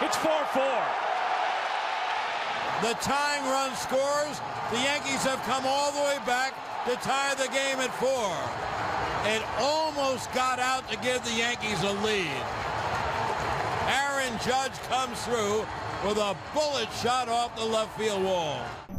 It's 4-4. The tying run scores. The Yankees have come all the way back to tie the game at 4. It almost got out to give the Yankees a lead. Aaron Judge comes through with a bullet shot off the left field wall.